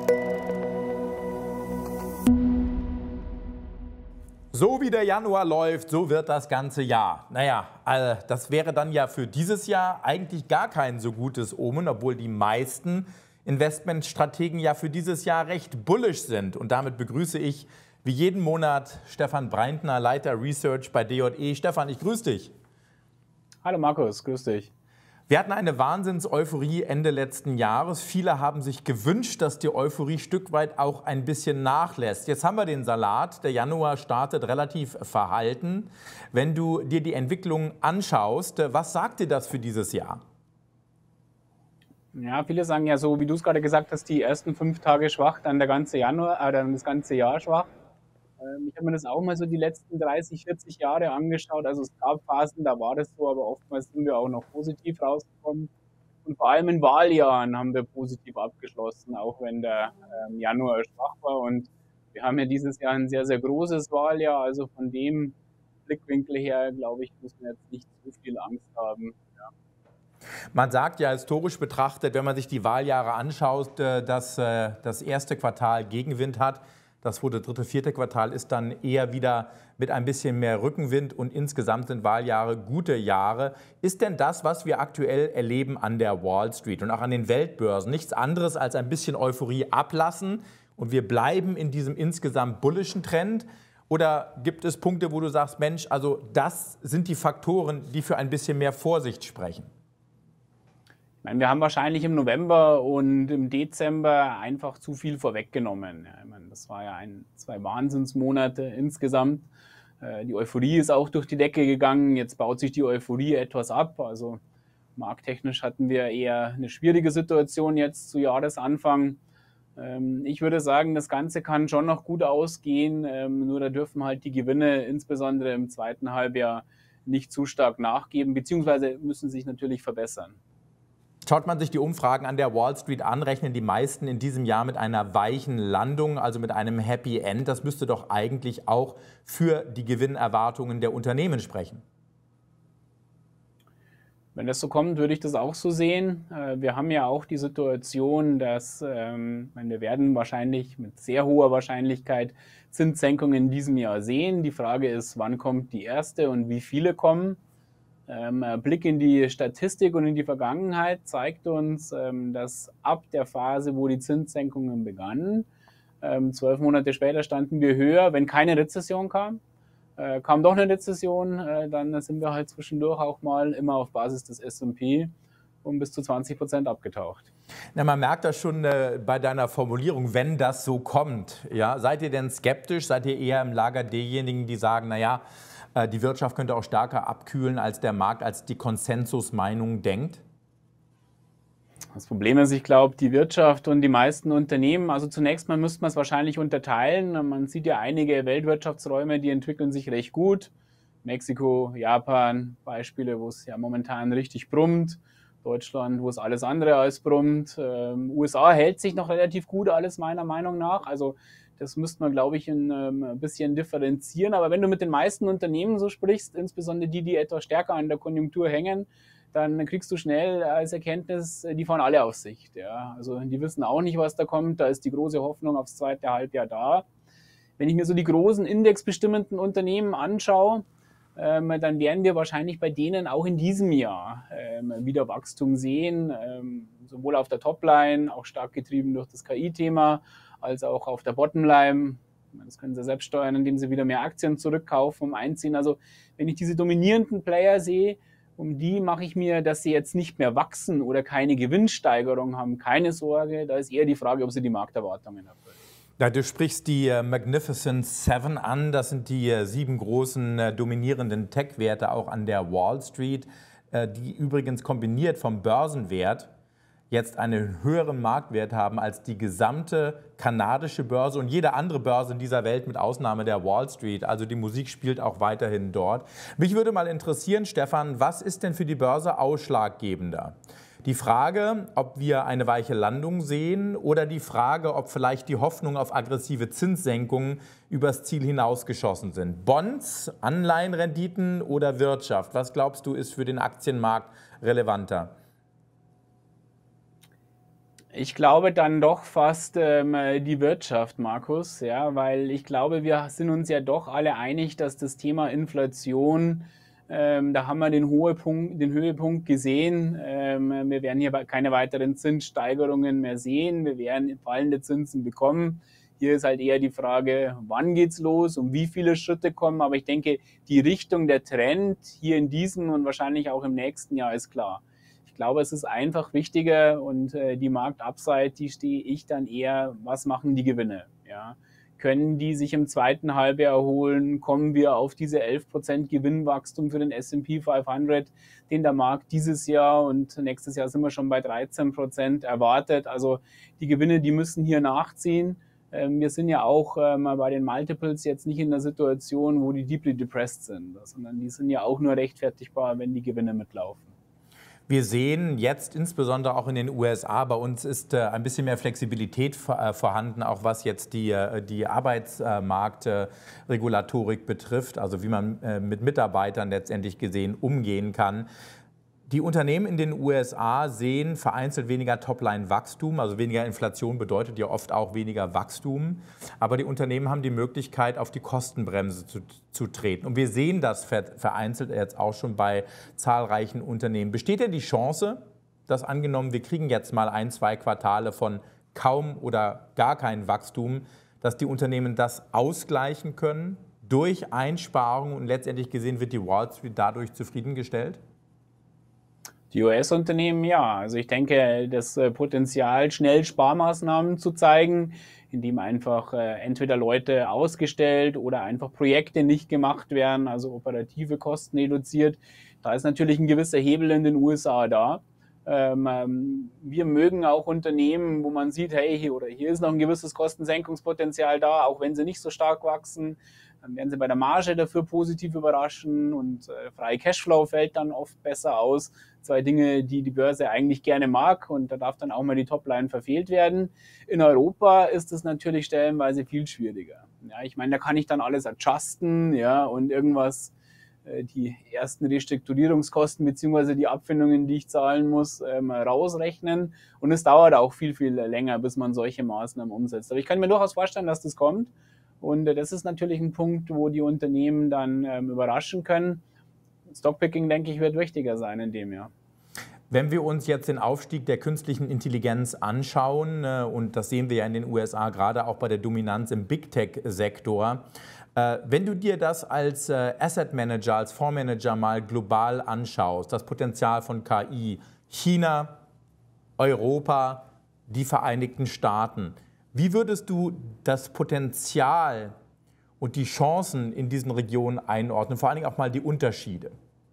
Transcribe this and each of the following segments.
So wie der Januar läuft, so wird das ganze Jahr. Naja, das wäre dann ja für dieses Jahr eigentlich gar kein so gutes Omen, obwohl die meisten Investmentstrategen ja für dieses Jahr recht bullish sind. Und damit begrüße ich wie jeden Monat Stefan Breintner, Leiter Research bei DJE. Stefan, ich grüße dich. Hallo Markus, grüß dich. Wir hatten eine Wahnsinns-Euphorie Ende letzten Jahres. Viele haben sich gewünscht, dass die Euphorie Stück weit auch ein bisschen nachlässt. Jetzt haben wir den Salat. Der Januar startet relativ verhalten. Wenn du dir die Entwicklung anschaust, was sagt dir das für dieses Jahr? Ja, viele sagen ja so, wie du es gerade gesagt hast, die ersten 5 Tage schwach, dann der ganze Januar, dann das ganze Jahr schwach. Ich habe mir das auch mal so die letzten 30, 40 Jahre angeschaut. Also es gab Phasen, da war das so, aber oftmals sind wir auch noch positiv rausgekommen. Und vor allem in Wahljahren haben wir positiv abgeschlossen, auch wenn der Januar schwach war. Und wir haben ja dieses Jahr ein sehr, sehr großes Wahljahr. Also von dem Blickwinkel her, glaube ich, muss man jetzt nicht zu viel Angst haben. Ja. Man sagt ja historisch betrachtet, wenn man sich die Wahljahre anschaut, dass das erste Quartal Gegenwind hat. Das dritte, vierte Quartal ist dann eher wieder mit ein bisschen mehr Rückenwind und insgesamt sind Wahljahre gute Jahre. Ist denn das, was wir aktuell erleben an der Wall Street und auch an den Weltbörsen, nichts anderes als ein bisschen Euphorie ablassen und wir bleiben in diesem insgesamt bullischen Trend? Oder gibt es Punkte, wo du sagst, Mensch, also das sind die Faktoren, die für ein bisschen mehr Vorsicht sprechen? Ich meine, wir haben wahrscheinlich im November und im Dezember einfach zu viel vorweggenommen. Ja, ich meine, das war ja 2 Wahnsinnsmonate insgesamt. Die Euphorie ist auch durch die Decke gegangen. Jetzt baut sich die Euphorie etwas ab. Also markttechnisch hatten wir eher eine schwierige Situation jetzt zu Jahresanfang. Ich würde sagen, das Ganze kann schon noch gut ausgehen. Nur da dürfen halt die Gewinne insbesondere im zweiten Halbjahr nicht zu stark nachgeben, beziehungsweise müssen sich natürlich verbessern. Schaut man sich die Umfragen an der Wall Street an, rechnen die meisten in diesem Jahr mit einer weichen Landung, also mit einem Happy End. Das müsste doch eigentlich auch für die Gewinnerwartungen der Unternehmen sprechen. Wenn das so kommt, würde ich das auch so sehen. Wir haben ja auch die Situation, dass wir werden wahrscheinlich mit sehr hoher Wahrscheinlichkeit Zinssenkungen in diesem Jahr sehen. Die Frage ist, wann kommt die erste und wie viele kommen? Blick in die Statistik und in die Vergangenheit zeigt uns, dass ab der Phase, wo die Zinssenkungen begannen, 12 Monate später standen wir höher, wenn keine Rezession kam. Kam doch eine Rezession, dann sind wir halt zwischendurch auch mal immer auf Basis des S&P um bis zu 20% abgetaucht. Na, man merkt das schon bei deiner Formulierung, wenn das so kommt. Ja? Seid ihr denn skeptisch? Seid ihr eher im Lager derjenigen, die sagen, naja, die Wirtschaft könnte auch stärker abkühlen, als der Markt, als die Konsensusmeinung denkt? Das Problem ist, ich glaube, die Wirtschaft und die meisten Unternehmen, also zunächst mal müsste man es wahrscheinlich unterteilen. Man sieht ja einige Weltwirtschaftsräume, die entwickeln sich recht gut. Mexiko, Japan, Beispiele, wo es ja momentan richtig brummt. Deutschland, wo es alles andere als brummt. USA hält sich noch relativ gut, alles meiner Meinung nach. Also das müsste man, glaube ich, ein bisschen differenzieren. Aber wenn du mit den meisten Unternehmen so sprichst, insbesondere die etwas stärker an der Konjunktur hängen, dann kriegst du schnell als Erkenntnis, die fahren alle auf Sicht. Ja. Also die wissen auch nicht, was da kommt. Da ist die große Hoffnung aufs zweite Halbjahr da. Wenn ich mir so die großen indexbestimmenden Unternehmen anschaue, dann werden wir wahrscheinlich bei denen auch in diesem Jahr wieder Wachstum sehen, sowohl auf der Topline, auch stark getrieben durch das KI-Thema, als auch auf der Bottomline. Das können sie selbst steuern, indem sie wieder mehr Aktien zurückkaufen, einziehen. Also wenn ich diese dominierenden Player sehe, um die mache ich mir, dass sie jetzt nicht mehr wachsen oder keine Gewinnsteigerung haben, keine Sorge. Da ist eher die Frage, ob sie die Markterwartungen erfüllen. Ja, du sprichst die Magnificent Seven an. Das sind die 7 großen dominierenden Tech-Werte auch an der Wall Street, die übrigens kombiniert vom Börsenwert jetzt einen höheren Marktwert haben als die gesamte kanadische Börse und jede andere Börse in dieser Welt mit Ausnahme der Wall Street. Also die Musik spielt auch weiterhin dort. Mich würde mal interessieren, Stefan, was ist denn für die Börse ausschlaggebender? Die Frage, ob wir eine weiche Landung sehen oder die Frage, ob vielleicht die Hoffnung auf aggressive Zinssenkungen übers Ziel hinausgeschossen sind. Bonds, Anleihenrenditen oder Wirtschaft? Was glaubst du, ist für den Aktienmarkt relevanter? Ich glaube dann doch fast die Wirtschaft, Markus, ja, weil ich glaube, wir sind uns ja doch alle einig, dass das Thema Inflation, da haben wir den Höhepunkt gesehen. Wir werden hier keine weiteren Zinssteigerungen mehr sehen. Wir werden fallende Zinsen bekommen. Hier ist halt eher die Frage, wann geht's los und wie viele Schritte kommen. Aber ich denke, die Richtung, der Trend hier in diesem und wahrscheinlich auch im nächsten Jahr ist klar. Ich glaube, es ist einfach wichtiger und die Marktupside, die stehe ich dann eher, was machen die Gewinne? Ja? Können die sich im zweiten Halbjahr erholen? Kommen wir auf diese 11% Gewinnwachstum für den S&P 500, den der Markt dieses Jahr und nächstes Jahr sind wir schon bei 13% erwartet. Also die Gewinne, die müssen hier nachziehen. Wir sind ja auch bei den Multiples jetzt nicht in der Situation, wo die deeply depressed sind, sondern die sind ja auch nur rechtfertigbar, wenn die Gewinne mitlaufen. Wir sehen jetzt insbesondere auch in den USA, bei uns ist ein bisschen mehr Flexibilität vorhanden, auch was jetzt die Arbeitsmarktregulatorik betrifft, also wie man mit Mitarbeitern letztendlich gesehen umgehen kann. Die Unternehmen in den USA sehen vereinzelt weniger Topline-Wachstum, also weniger Inflation bedeutet ja oft auch weniger Wachstum. Aber die Unternehmen haben die Möglichkeit, auf die Kostenbremse zu treten. Und wir sehen das vereinzelt jetzt auch schon bei zahlreichen Unternehmen. Besteht denn die Chance, dass angenommen, wir kriegen jetzt mal 1, 2 Quartale von kaum oder gar kein Wachstum, dass die Unternehmen das ausgleichen können durch Einsparungen und letztendlich gesehen wird die Wall Street dadurch zufriedengestellt? Die US-Unternehmen, ja. Also ich denke, das Potenzial, schnell Sparmaßnahmen zu zeigen, indem einfach entweder Leute ausgestellt oder einfach Projekte nicht gemacht werden, also operative Kosten reduziert. Da ist natürlich ein gewisser Hebel in den USA da. Wir mögen auch Unternehmen, wo man sieht, hey, hier ist noch ein gewisses Kostensenkungspotenzial da, auch wenn sie nicht so stark wachsen. Dann werden sie bei der Marge dafür positiv überraschen und freie Cashflow fällt dann oft besser aus. 2 Dinge, die die Börse eigentlich gerne mag und da darf dann auch mal die Topline verfehlt werden. In Europa ist es natürlich stellenweise viel schwieriger. Ja, ich meine, da kann ich dann alles adjusten, ja, und irgendwas, die ersten Restrukturierungskosten bzw. die Abfindungen, die ich zahlen muss, rausrechnen. Und es dauert auch viel, viel länger, bis man solche Maßnahmen umsetzt. Aber ich kann mir durchaus vorstellen, dass das kommt. Und das ist natürlich ein Punkt, wo die Unternehmen dann überraschen können. Stockpicking, denke ich, wird wichtiger sein in dem Jahr. Wenn wir uns jetzt den Aufstieg der künstlichen Intelligenz anschauen, und das sehen wir ja in den USA gerade auch bei der Dominanz im Big Tech-Sektor, wenn du dir das als Asset Manager, als Fondsmanager mal global anschaust, das Potenzial von KI, China, Europa, die Vereinigten Staaten, wie würdest du das Potenzial und die Chancen in diesen Regionen einordnen, vor allen Dingen auch mal die Unterschiede?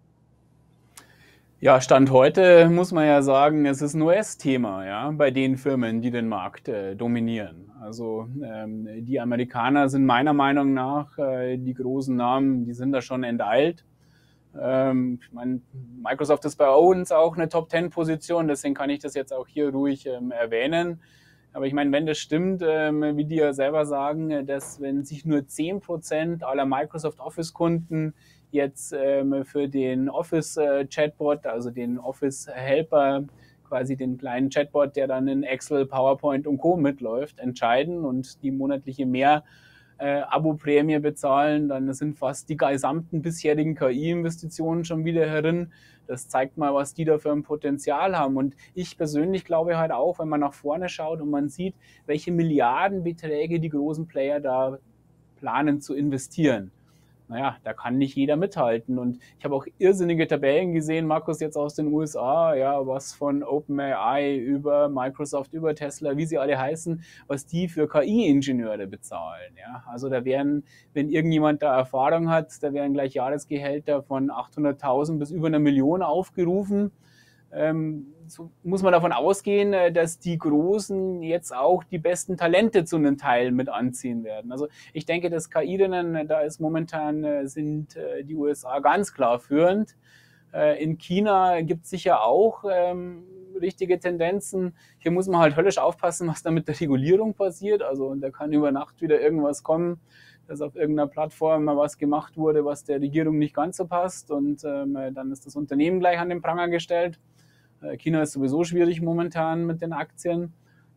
Ja, Stand heute muss man ja sagen, es ist ein US-Thema, ja, bei den Firmen, die den Markt dominieren. Also die Amerikaner sind meiner Meinung nach, die großen Namen, die sind da schon enteilt. Ich meine, Microsoft ist bei uns auch eine Top-10-Position, deswegen kann ich das jetzt auch hier ruhig erwähnen. Aber ich meine, wenn das stimmt, wie die ja selber sagen, dass wenn sich nur 10% aller Microsoft Office-Kunden jetzt für den Office-Chatbot, also den Office-Helper, quasi den kleinen Chatbot, der dann in Excel, PowerPoint und Co. mitläuft, entscheiden und die monatliche Abo-Prämie bezahlen, dann sind fast die gesamten bisherigen KI-Investitionen schon wieder herin. Das zeigt mal, was die da für ein Potenzial haben. Und ich persönlich glaube halt auch, wenn man nach vorne schaut und man sieht, welche Milliardenbeträge die großen Player da planen zu investieren. Naja, da kann nicht jeder mithalten. Und ich habe auch irrsinnige Tabellen gesehen, Markus, jetzt aus den USA, ja, was von OpenAI über Microsoft, über Tesla, wie sie alle heißen, was die für KI-Ingenieure bezahlen. Ja. Also da werden, wenn irgendjemand da Erfahrung hat, da werden gleich Jahresgehälter von 800.000 bis über 1 Million aufgerufen. So muss man davon ausgehen, dass die Großen jetzt auch die besten Talente zu einem Teil mit anziehen werden. Also ich denke, das KI-Rennen, da ist momentan, sind die USA ganz klar führend. In China gibt es sicher auch richtige Tendenzen. Hier muss man halt höllisch aufpassen, was da mit der Regulierung passiert. Also da kann über Nacht wieder irgendwas kommen, dass auf irgendeiner Plattform mal was gemacht wurde, was der Regierung nicht ganz so passt. Und dann ist das Unternehmen gleich an den Pranger gestellt. China ist sowieso schwierig momentan mit den Aktien.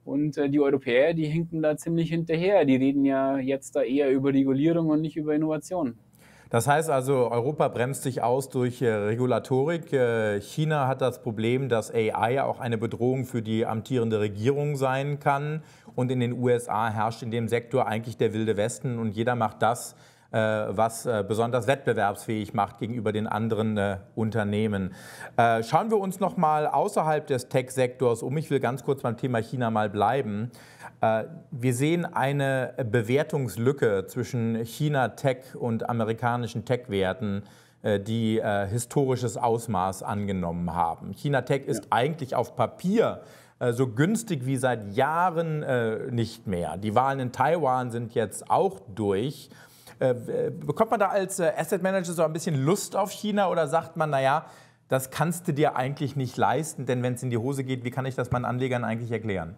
Und die Europäer, die hinken da ziemlich hinterher. Die reden ja jetzt da eher über Regulierung und nicht über Innovation. Das heißt also, Europa bremst sich aus durch Regulatorik. China hat das Problem, dass AI auch eine Bedrohung für die amtierende Regierung sein kann. Und in den USA herrscht in dem Sektor eigentlich der wilde Westen und jeder macht das, was besonders wettbewerbsfähig macht gegenüber den anderen Unternehmen. Schauen wir uns noch mal außerhalb des Tech-Sektors um. Ich will ganz kurz beim Thema China mal bleiben. Wir sehen eine Bewertungslücke zwischen China-Tech und amerikanischen Tech-Werten, die historisches Ausmaß angenommen haben. China-Tech ist eigentlich auf Papier so günstig wie seit Jahren nicht mehr. Die Wahlen in Taiwan sind jetzt auch durch. Bekommt man da als Asset Manager so ein bisschen Lust auf China oder sagt man, naja, das kannst du dir eigentlich nicht leisten, denn wenn es in die Hose geht, wie kann ich das meinen Anlegern eigentlich erklären?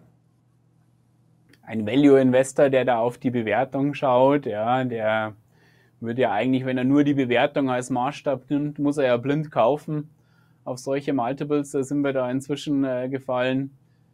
Ein Value-Investor, der da auf die Bewertung schaut, ja, der würde ja eigentlich, wenn er nur die Bewertung als Maßstab nimmt, muss er ja blind kaufen. Auf solche Multiples sind wir da inzwischen gefallen.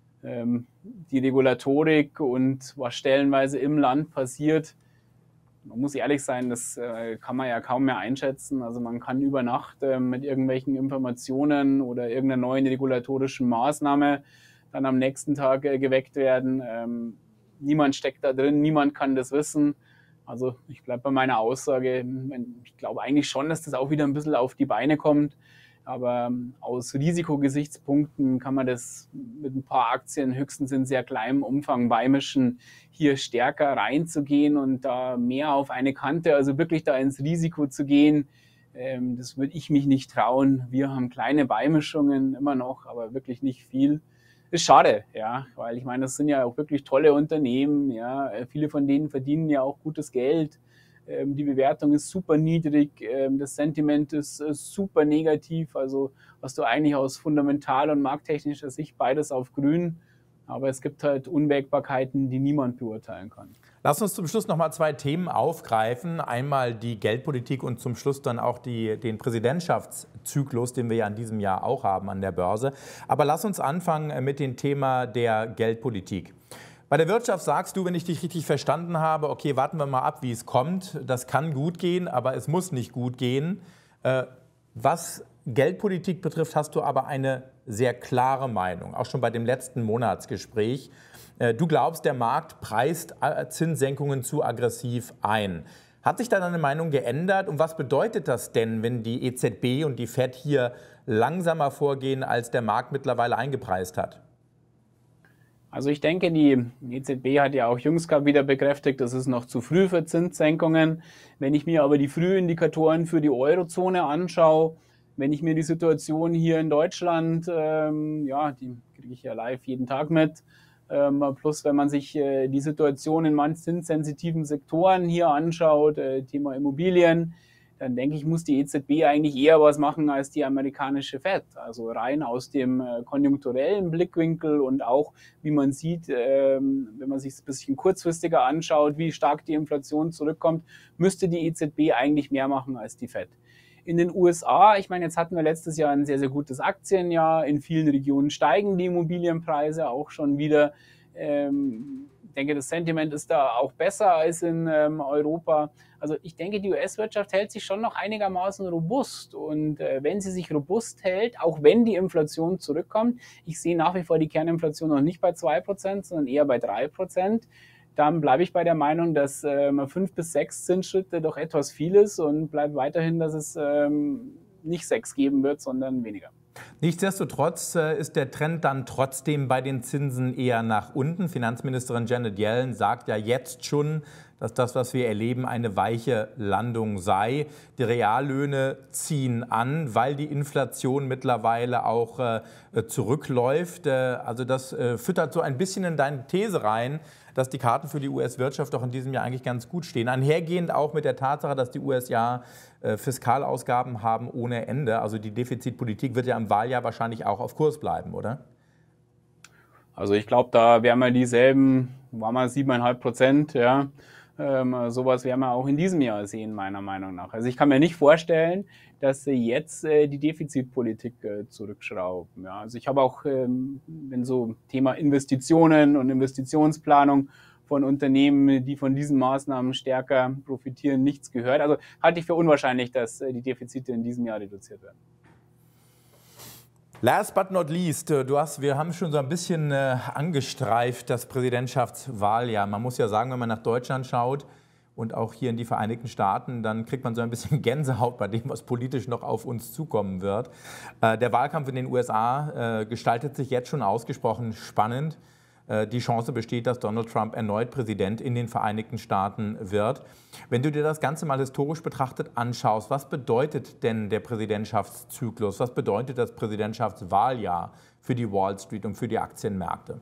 Die Regulatorik und was stellenweise im Land passiert, man muss ehrlich sein, das kann man ja kaum mehr einschätzen. Also man kann über Nacht mit irgendwelchen Informationen oder irgendeiner neuen regulatorischen Maßnahme dann am nächsten Tag geweckt werden. Niemand steckt da drin, niemand kann das wissen. Also ich bleibe bei meiner Aussage. Ich glaube eigentlich schon, dass das auch wieder ein bisschen auf die Beine kommt. Aber aus Risikogesichtspunkten kann man das mit ein paar Aktien höchstens in sehr kleinem Umfang beimischen, hier stärker reinzugehen und da mehr auf eine Kante, also wirklich da ins Risiko zu gehen. Das würde ich mich nicht trauen. Wir haben kleine Beimischungen immer noch, aber wirklich nicht viel. Ist schade, ja, weil ich meine, das sind ja auch wirklich tolle Unternehmen, ja, viele von denen verdienen ja auch gutes Geld. Die Bewertung ist super niedrig, das Sentiment ist super negativ, also hast du eigentlich aus fundamental- und markttechnischer Sicht beides auf grün, aber es gibt halt Unwägbarkeiten, die niemand beurteilen kann. Lass uns zum Schluss noch mal zwei Themen aufgreifen. Einmal die Geldpolitik und zum Schluss dann auch den Präsidentschaftszyklus, den wir ja in diesem Jahr auch haben an der Börse. Aber lass uns anfangen mit dem Thema der Geldpolitik. Bei der Wirtschaft sagst du, wenn ich dich richtig verstanden habe, okay, warten wir mal ab, wie es kommt. Das kann gut gehen, aber es muss nicht gut gehen. Was Geldpolitik betrifft, hast du aber eine sehr klare Meinung, auch schon bei dem letzten Monatsgespräch. Du glaubst, der Markt preist Zinssenkungen zu aggressiv ein. Hat sich da deine Meinung geändert und was bedeutet das denn, wenn die EZB und die FED hier langsamer vorgehen, als der Markt mittlerweile eingepreist hat? Also ich denke, die EZB hat ja auch jüngst wieder bekräftigt, das ist noch zu früh für Zinssenkungen. Wenn ich mir aber die Frühindikatoren für die Eurozone anschaue, wenn ich mir die Situation hier in Deutschland, ja, die kriege ich ja live jeden Tag mit, plus wenn man sich die Situation in manchen zinssensitiven Sektoren hier anschaut, Thema Immobilien, dann denke ich, muss die EZB eigentlich eher was machen als die amerikanische Fed. Also rein aus dem konjunkturellen Blickwinkel und auch, wie man sieht, wenn man sich es ein bisschen kurzfristiger anschaut, wie stark die Inflation zurückkommt, müsste die EZB eigentlich mehr machen als die Fed. In den USA, ich meine, jetzt hatten wir letztes Jahr ein sehr, sehr gutes Aktienjahr. In vielen Regionen steigen die Immobilienpreise auch schon wieder. Ich denke, das Sentiment ist da auch besser als in Europa. Also ich denke, die US-Wirtschaft hält sich schon noch einigermaßen robust. Und wenn sie sich robust hält, auch wenn die Inflation zurückkommt, ich sehe nach wie vor die Kerninflation noch nicht bei 2%, sondern eher bei 3%, dann bleibe ich bei der Meinung, dass 5 bis 6 Zinsschritte doch etwas viel ist und bleibe weiterhin, dass es nicht 6 geben wird, sondern weniger. Nichtsdestotrotz ist der Trend dann trotzdem bei den Zinsen eher nach unten. Finanzministerin Janet Yellen sagt ja jetzt schon, dass das, was wir erleben, eine weiche Landung sei. Die Reallöhne ziehen an, weil die Inflation mittlerweile auch zurückläuft. Also das füttert so ein bisschen in deine These rein, dass die Karten für die US-Wirtschaft doch in diesem Jahr eigentlich ganz gut stehen. Einhergehend auch mit der Tatsache, dass die USA Fiskalausgaben haben ohne Ende. Also die Defizitpolitik wird ja im Wahljahr wahrscheinlich auch auf Kurs bleiben, oder? Also ich glaube, da werden wir dieselben, waren wir 7,5%, ja. Sowas werden wir auch in diesem Jahr sehen, meiner Meinung nach. Also ich kann mir nicht vorstellen, dass sie jetzt die Defizitpolitik zurückschrauben. Ja. Also ich habe auch, wenn so Thema Investitionen und Investitionsplanung von Unternehmen, die von diesen Maßnahmen stärker profitieren, nichts gehört. Also halte ich für unwahrscheinlich, dass die Defizite in diesem Jahr reduziert werden. Last but not least, wir haben schon so ein bisschen angestreift, das Präsidentschaftswahljahr. Man muss ja sagen, wenn man nach Deutschland schaut und auch hier in die Vereinigten Staaten, dann kriegt man so ein bisschen Gänsehaut bei dem, was politisch noch auf uns zukommen wird. Der Wahlkampf in den USA gestaltet sich jetzt schon ausgesprochen spannend. Die Chance besteht, dass Donald Trump erneut Präsident in den Vereinigten Staaten wird. Wenn du dir das Ganze mal historisch betrachtet anschaust, was bedeutet denn der Präsidentschaftszyklus? Was bedeutet das Präsidentschaftswahljahr für die Wall Street und für die Aktienmärkte?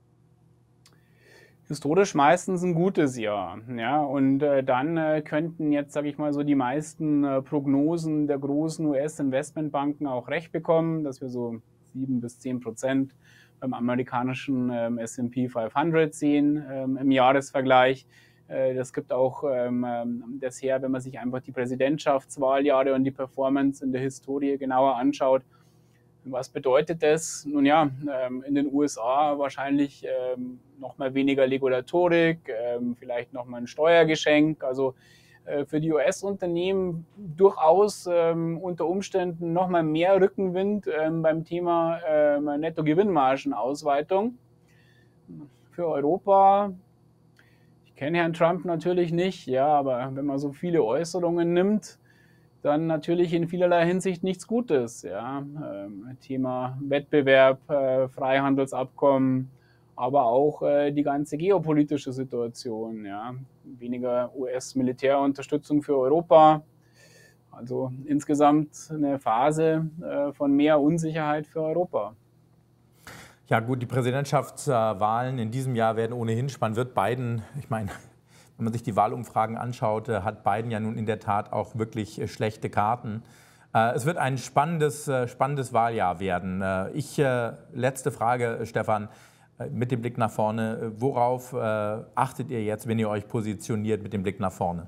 Historisch meistens ein gutes Jahr. Ja, und dann könnten jetzt, sage ich mal, so die meisten Prognosen der großen US-Investmentbanken auch recht bekommen, dass wir so 7 bis 10% beim amerikanischen S&P 500 sehen im Jahresvergleich. Das gibt auch das her, wenn man sich einfach die Präsidentschaftswahljahre und die Performance in der Historie genauer anschaut. Was bedeutet das? Nun ja, in den USA wahrscheinlich noch mal weniger Regulatorik, vielleicht noch mal ein Steuergeschenk. Also für die US-Unternehmen durchaus unter Umständen noch mal mehr Rückenwind beim Thema Nettogewinnmargenausweitung. Für Europa, ich kenne Herrn Trump natürlich nicht, ja, aber wenn man so viele Äußerungen nimmt, dann natürlich in vielerlei Hinsicht nichts Gutes. Ja. Thema Wettbewerb, Freihandelsabkommen, aber auch die ganze geopolitische Situation. Ja. Weniger US-Militärunterstützung für Europa. Also insgesamt eine Phase von mehr Unsicherheit für Europa. Ja gut, die Präsidentschaftswahlen in diesem Jahr werden ohnehin spannend. Wird Biden, ich meine, wenn man sich die Wahlumfragen anschaut, hat Biden ja nun in der Tat auch wirklich schlechte Karten. Es wird ein spannendes Wahljahr werden. Letzte Frage, Stefan, mit dem Blick nach vorne. Worauf achtet ihr jetzt, wenn ihr euch positioniert mit dem Blick nach vorne?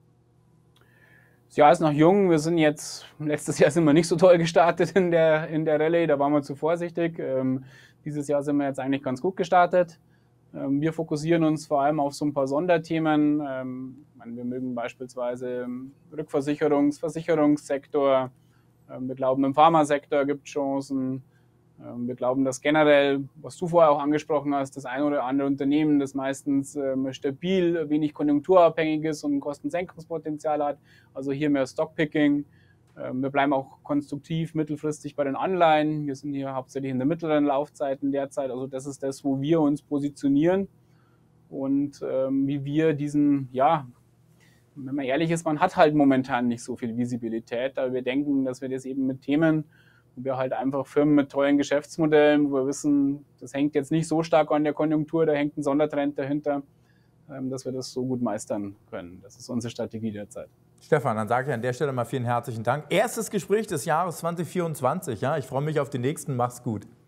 Das Jahr ist noch jung. Letztes Jahr sind wir nicht so toll gestartet in der Rallye, da waren wir zu vorsichtig. Dieses Jahr sind wir jetzt eigentlich ganz gut gestartet. Wir fokussieren uns vor allem auf so ein paar Sonderthemen. Wir mögen beispielsweise Versicherungssektor. Wir glauben, im Pharmasektor gibt es Chancen. Wir glauben, dass generell, was du vorher auch angesprochen hast, das ein oder andere Unternehmen, das meistens stabil, wenig konjunkturabhängig ist und ein Kostensenkungspotenzial hat. Also hier mehr Stockpicking. Wir bleiben auch konstruktiv mittelfristig bei den Anleihen. Wir sind hier hauptsächlich in der mittleren Laufzeiten derzeit. Also das ist das, wo wir uns positionieren und wie wir diesen, ja, wenn man ehrlich ist, man hat halt momentan nicht so viel Visibilität, aber wir denken, dass wir das eben mit Themen, wo wir halt einfach Firmen mit tollen Geschäftsmodellen, wo wir wissen, das hängt jetzt nicht so stark an der Konjunktur, da hängt ein Sondertrend dahinter, dass wir das so gut meistern können. Das ist unsere Strategie derzeit. Stefan, dann sage ich an der Stelle mal vielen herzlichen Dank. Erstes Gespräch des Jahres 2024. Ja, ich freue mich auf den nächsten. Mach's gut.